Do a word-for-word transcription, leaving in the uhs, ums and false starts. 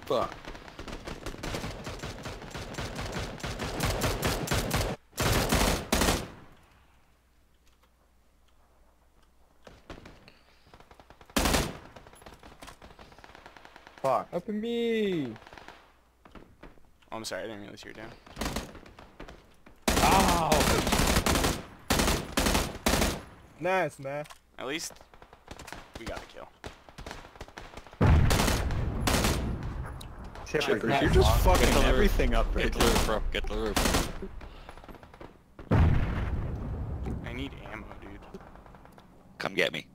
Fuck. Fuck. Up in me! Oh, I'm sorry, I didn't realize you were down. Ow! Nice, man. At least we got a kill. Shepard, You're just fucking Get to the everything up right Get to the there. roof, bro. Get to the roof. I need ammo, dude. Come get me.